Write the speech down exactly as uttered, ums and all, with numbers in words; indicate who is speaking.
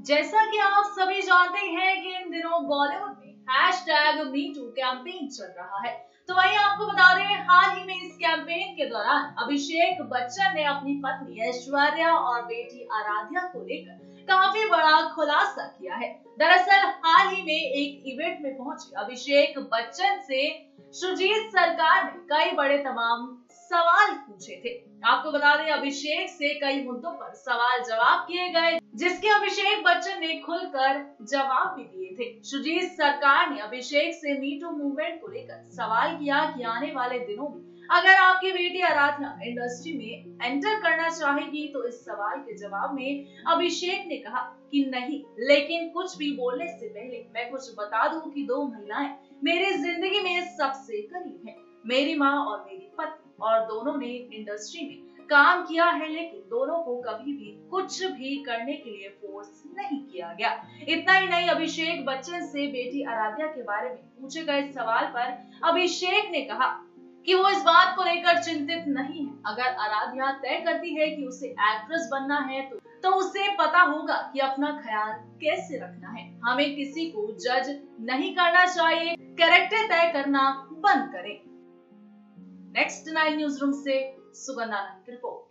Speaker 1: जैसा कि आप सभी जानते हैं कि इन दिनों बॉलीवुड में हैशटैग मी टू कैंपेन चल रहा है। तो वही आपको बता दें, हाल ही में इस कैंपेन के दौरान अभिषेक बच्चन ने अपनी पत्नी ऐश्वर्या और बेटी आराध्या को लेकर काफी बड़ा खुलासा किया है। दरअसल हाल ही में एक इवेंट में पहुंचे अभिषेक बच्चन से सुजीत सरकार ने कई बड़े तमाम सवाल पूछे थे। आपको बता दें, अभिषेक से कई मुद्दों पर सवाल जवाब किए गए, जिसके अभिषेक बच्चन ने खुलकर जवाब भी दिए थे। सुजीत सरकार ने अभिषेक से मी टू मूवमेंट को लेकर सवाल किया कि आने वाले दिनों में अगर आपकी बेटी आराधना इंडस्ट्री में एंटर करना चाहेगी, तो इस सवाल के जवाब में अभिषेक ने कहा कि नहीं, लेकिन कुछ भी बोलने से पहले मैं कुछ बता दूं कि दो महिलाएं मेरी जिंदगी में सबसे करीब हैं, मेरी माँ और मेरी पत्नी, और दोनों ने इंडस्ट्री में काम किया है, लेकिन दोनों को कभी भी कुछ भी करने के लिए फोर्स नहीं किया गया। इतना ही नहीं, अभिषेक बच्चन से बेटी आराध्या के बारे में पूछे गए सवाल पर अभिषेक ने कहा कि वो इस बात को लेकर चिंतित नहीं है। अगर आराध्या तय करती है कि उसे एक्ट्रेस बनना है तो, तो उसे पता होगा कि अपना ख्याल कैसे रखना है। हमें किसी को जज नहीं करना चाहिए, कैरेक्टर तय करना बंद करें। नेक्स्ट नाइन न्यूज रूम से सुगंधा की रिपोर्ट।